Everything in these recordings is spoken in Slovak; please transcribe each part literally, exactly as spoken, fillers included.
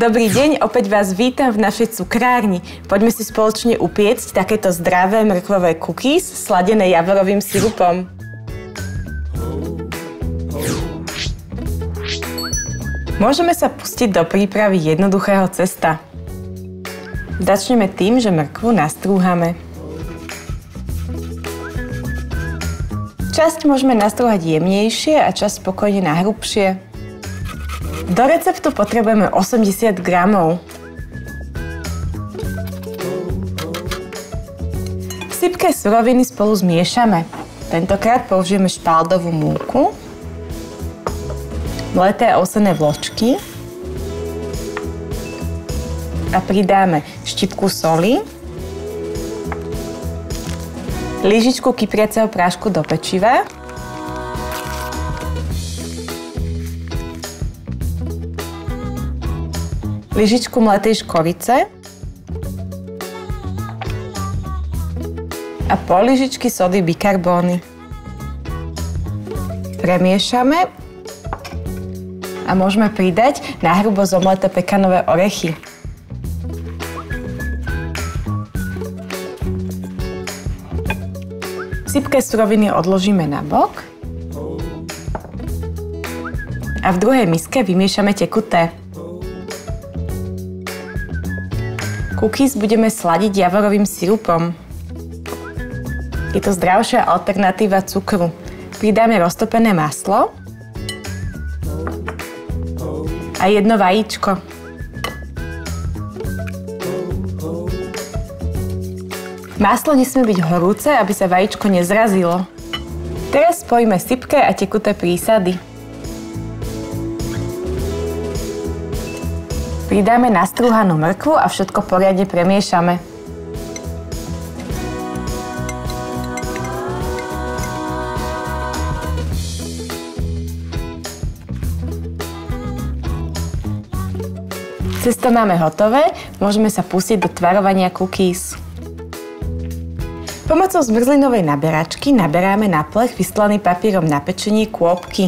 Dobrý deň, opäť vás vítam v našej cukrárni. Poďme si spoločne upiecť takéto zdravé mrkvové cookies sladené javorovým sirupom. Môžeme sa pustiť do prípravy jednoduchého cesta. Začneme tým, že mrkvu nastrúhame. Časť môžeme nastrúhať jemnejšie a časť spokojne na hrubšie. Do receptu potrebujeme osemdesiat gramov. Sypké suroviny spolu zmiešame. Tentokrát použijeme špaldovú múku, mleté ovsené vločky a pridáme štipku soli, lyžičku kypriaceho prášku do pečiva, lyžičku mletej škorice a pol lyžičky sody bikarbóny. Premiešame a môžeme pridať nahrubo zomleté pekanové orechy. Sypké suroviny odložíme na bok a v druhej miske vymiešame tekuté. Cookies budeme sladiť javorovým sirupom. Je to zdravšia alternatíva cukru. Pridáme roztopené maslo a jedno vajíčko. Maslo nesmie byť horúce, aby sa vajíčko nezrazilo. Teraz spojíme sypké a tekuté prísady. Pridáme nastrúhanú mrkvu a všetko poriadne premiešame. Cesto máme hotové, môžeme sa pustiť do tvarovania cookies. Pomocou zmrzlinovej naberačky naberáme na plech vystlaný papierom na pečenie kôpky.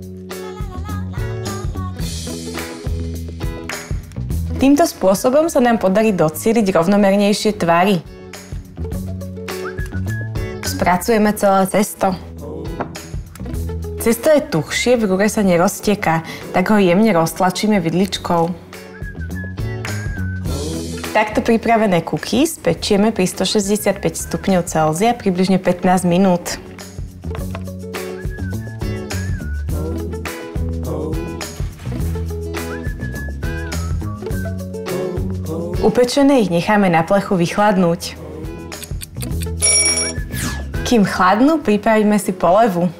Týmto spôsobom sa nám podarí docieliť rovnomernejšie tvary. Spracujeme celé cesto. Cesto je tuhšie, v rúre sa nerozteká, tak ho jemne roztlačíme vidličkou. Takto pripravené cookies pečieme pri stošesťdesiatpäť stupňov Celzia približne pätnásť minút. Upečené ich necháme na plechu vychladnúť. Kým chladnú, pripravíme si polevu.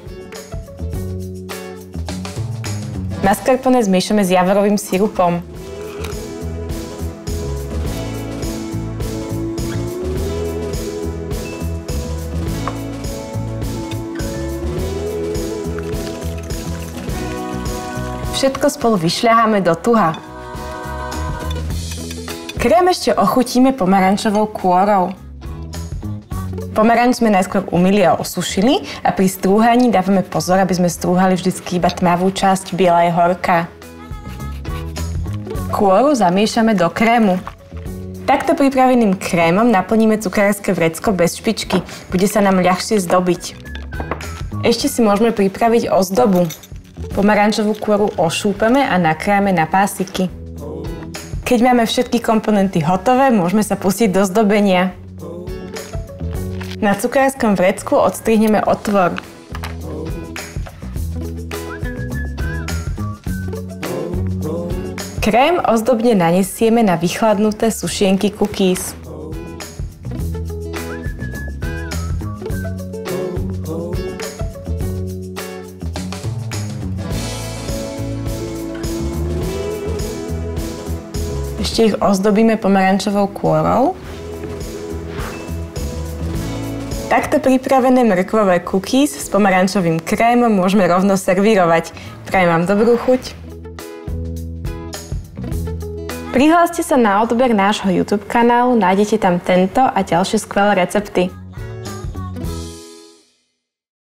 Mascarpone zmiešame s javorovým sirupom. Všetko spolu vyšľaháme do tuha. Krém ešte ochutíme pomarančovou kôrou. Pomaranč sme najskôr umyli a osušili a pri strúhaní dávame pozor, aby sme strúhali vždycky iba tmavú časť, biela je horká. Kôru zamiešame do krému. Takto pripraveným krémom naplníme cukrárske vrecko bez špičky. Bude sa nám ľahšie zdobiť. Ešte si môžeme pripraviť ozdobu. Pomarančovú kôru ošúpeme a nakrájame na pásiky. Keď máme všetky komponenty hotové, môžeme sa pustiť do zdobenia. Na cukrárskom vrecku odstrihneme otvor. Krém ozdobne nanesieme na vychladnuté sušienky cookies. Ešte ich ozdobíme pomarančovou kôrou. Takto pripravené mrkvové cookies s pomarančovým krémom môžeme rovno servírovať. Prajem vám dobrú chuť. Prihláste sa na odber nášho YouTube kanálu, nájdete tam tento a ďalšie skvelé recepty.